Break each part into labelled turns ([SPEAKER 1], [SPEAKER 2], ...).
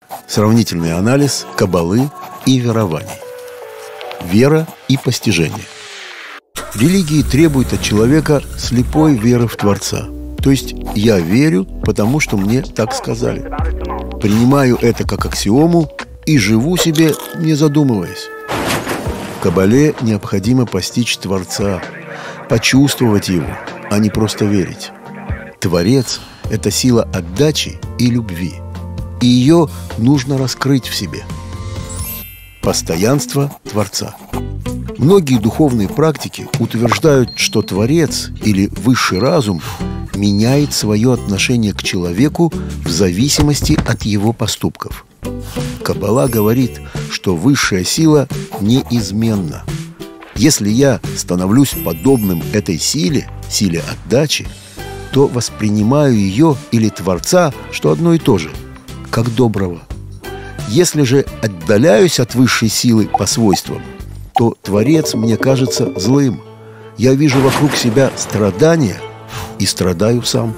[SPEAKER 1] Сравнительный анализ каббалы и верований. Вера и постижение. Религии требуют от человека слепой веры в Творца. То есть я верю, потому что мне так сказали. Принимаю это как аксиому и живу себе, не задумываясь. В каббале необходимо постичь Творца, почувствовать Его, а не просто верить. Творец – это сила отдачи и любви, и ее нужно раскрыть в себе. Постоянство Творца. Многие духовные практики утверждают, что Творец или высший разум меняет свое отношение к человеку в зависимости от его поступков. Каббала говорит, что высшая сила неизменна. Если я становлюсь подобным этой силе, силе отдачи, то воспринимаю ее или Творца, что одно и то же, как доброго. Если же отдаляюсь от высшей силы по свойствам, то Творец мне кажется злым. Я вижу вокруг себя страдания и страдаю сам.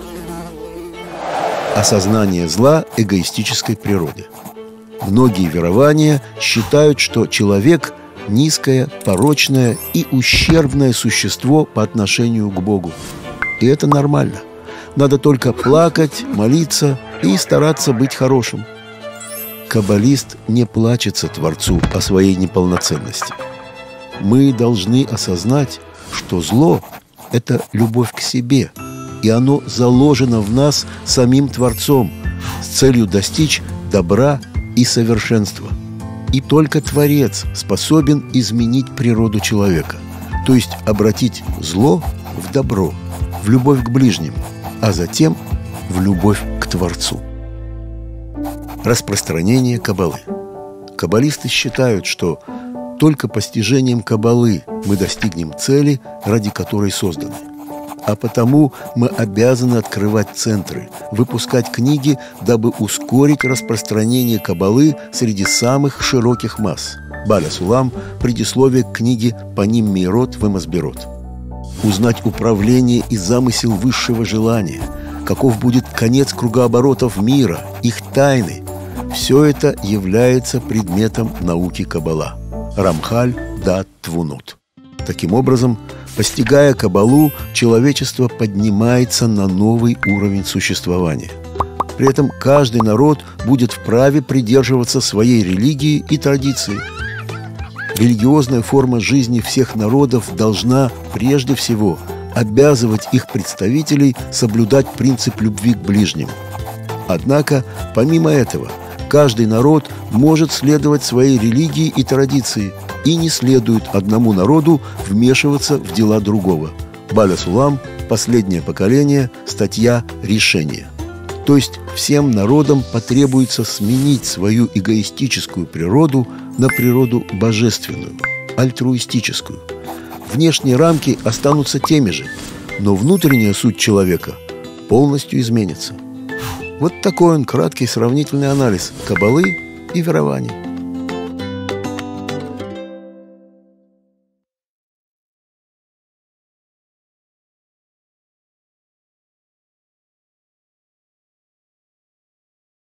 [SPEAKER 1] Осознание зла эгоистической природы. Многие верования считают, что человек – низкое, порочное и ущербное существо по отношению к Богу. И это нормально. Надо только плакать, молиться и стараться быть хорошим. Каббалист не плачется Творцу о своей неполноценности. Мы должны осознать, что зло – это любовь к себе, и оно заложено в нас самим Творцом с целью достичь добра и совершенства. И только Творец способен изменить природу человека, то есть обратить зло в добро, в любовь к ближнему, а затем в любовь к Творцу. Распространение каббалы. Каббалисты считают, что только постижением каббалы мы достигнем цели, ради которой созданы. А потому мы обязаны открывать центры, выпускать книги, дабы ускорить распространение каббалы среди самых широких масс. Баля Сулам, предисловие к книге «Паним Мейрот вемасбирот». Узнать управление и замысел высшего желания, каков будет конец кругооборотов мира, их тайны. Все это является предметом науки каббала. Рамхаль Даат Твунот. Таким образом, постигая каббалу, человечество поднимается на новый уровень существования. При этом каждый народ будет вправе придерживаться своей религии и традиции. Религиозная форма жизни всех народов должна, прежде всего, обязывать их представителей соблюдать принцип любви к ближнему. Однако, помимо этого, каждый народ может следовать своей религии и традиции, и не следует одному народу вмешиваться в дела другого. Баля Сулам, последнее поколение, статья «Решение». То есть всем народам потребуется сменить свою эгоистическую природу на природу божественную, альтруистическую. Внешние рамки останутся теми же, но внутренняя суть человека полностью изменится. Вот такой он краткий сравнительный анализ каббалы и верований.